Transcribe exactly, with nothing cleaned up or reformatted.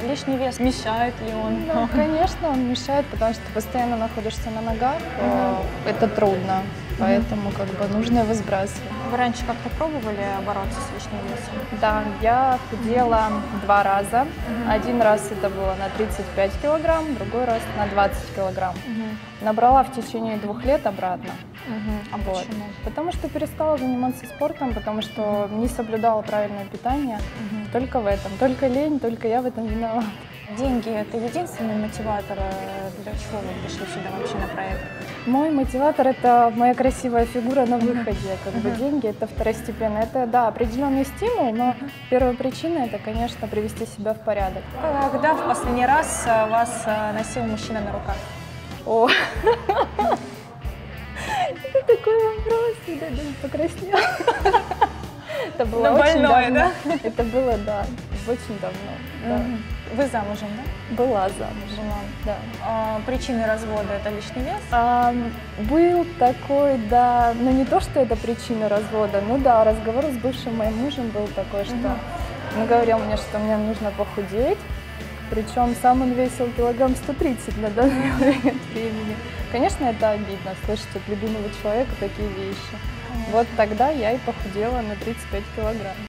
лишний вес, мешает ли он? Ну, конечно, он мешает, потому что ты постоянно находишься на ногах, Мгм. это трудно, поэтому как бы нужно его сбрасывать. Вы раньше как-то пробовали бороться с лишним весом? Да, я худела два раза. Один раз это было на тридцать пять килограмм, другой раз на двадцать килограмм. Мгм. Набрала в течение двух лет обратно. Мгм. А Вот. почему? Потому что перестала заниматься спортом, потому что не соблюдала правильное питание. Мгм. Только в этом. Только лень, только я в этом виновата. Деньги – это единственный мотиватор, э, для чего вы пришли сюда вообще на проект? Мой мотиватор – это моя красивая фигура на выходе. Как бы Мгм. деньги – это второстепенно. Это, да, определенный стимул, но первая причина – это, конечно, привести себя в порядок. Когда в последний раз э, вас э, носил мужчина на руках? О, это такой вопрос, я даже покраснела. Это было Ну, очень больное, давно. Это было, да, очень давно. да. Мгм. Вы замужем, да? Была замужем, Была. да. А, причины развода – это лишний вес? А, был такой, да, ну не то, что это причина развода, ну да, разговор с бывшим моим мужем был такой, что Мгм. он говорил мне, что мне нужно похудеть, причем сам он весил килограмм сто тридцать на данный момент времени. Конечно, это обидно, слышать от любимого человека такие вещи. Конечно. Вот тогда я и похудела на тридцать пять килограмм.